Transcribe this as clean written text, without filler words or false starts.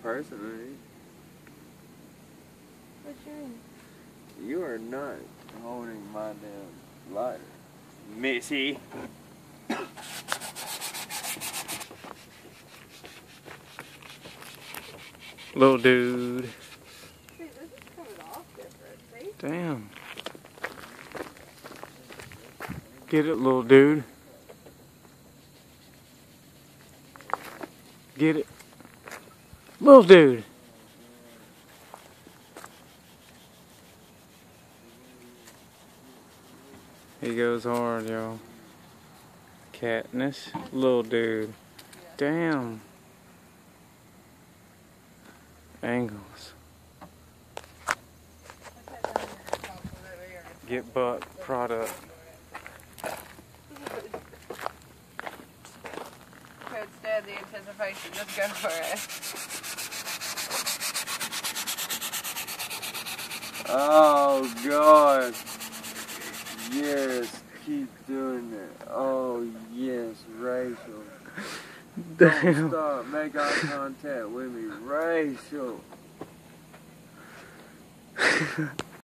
personally. What you mean? You are not holding my damn lighter, Missy. Little dude. See, this is coming off different, see? Damn. Get it, little dude. Get it. Little dude. He goes hard, y'all. Katniss. Little dude. Damn. Angles. Get butt product. Could stand the anticipation. Just go for it. Oh God. Yes, keep doing it. Oh yes, Rachel. Damn. Don't stop. Make eye contact with me, Rachel.